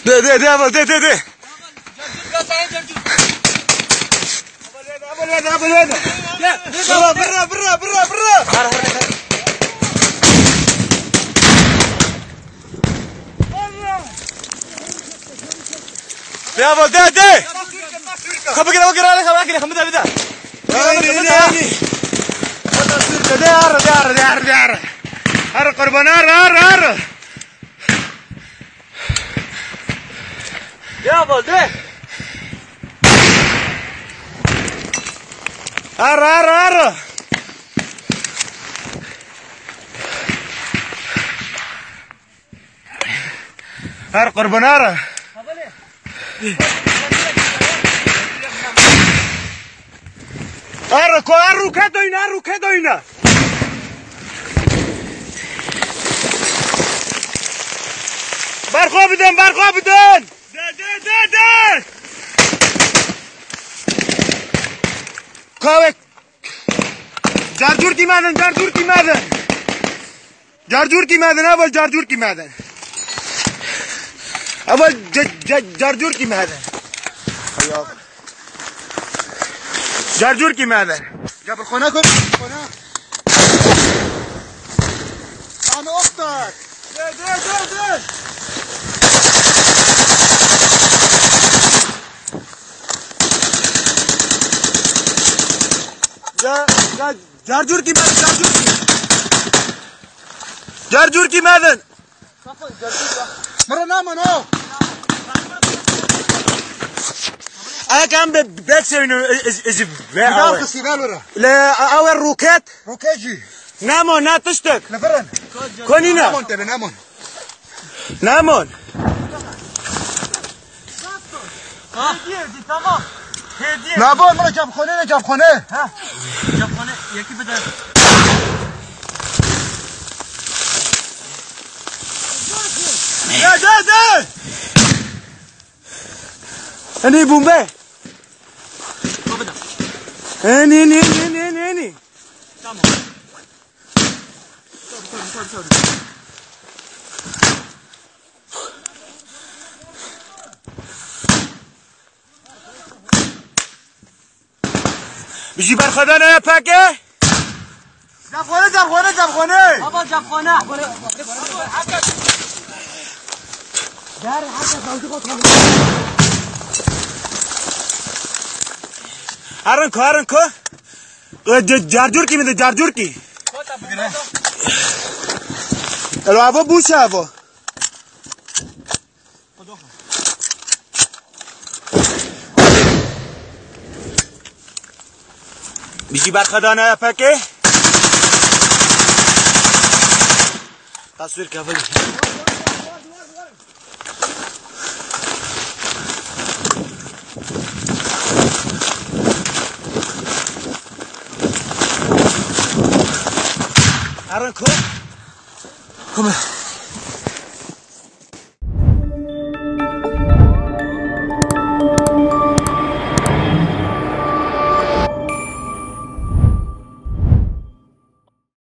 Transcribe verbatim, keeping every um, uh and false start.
ده ده ده اول ده ده ده برا برا برا برا برا يا اول ده ده خبك كده وقرا عليك خبك كده خمد على ده يعني يعني ده ده ده ده ده هر قربان هر هر هر يا اول ده هر هر هر هر قربان هر هر کو هر رو کدو اینا رو کدو اینا برخوا بدن برخوا بدن ده ده ده ده کاوک جارجور کی مادن جارجور کی مادن جارجور کی مادن اول جارجور کی مادن اول جارجور کی مادن جارجور کی مادن جاب الخونه كل الخونه انا اختك ده ده ده ده جا جا جارجور کی مادن جارجور کی جارجور کی مادن مرة نام انا انا كان بكسر انه از از بدال قصيبال ورا لا اول روكات روكاجي نامون نا تشتك لفرن كونينا نامون تبي نامون نامون هدیه دی تمام هدیه نابون مرة جاب خونه جاب خونه ها جاب خونه یکی بده ده ده ده اني بومبه تو بده اني اني اني اني اني تمام سوري سوري سوري بيجي برخدانه يا باكي جاب خونه جاب خونه جاب خونه بابا جاب خونه داري حتى صوتك هرن کو هرن کو جارجور کی میده جارجور کی الو ابو بوشه ابو بیجی برخدانه یا پکه تصویر کفلی هرن کو Kom maar.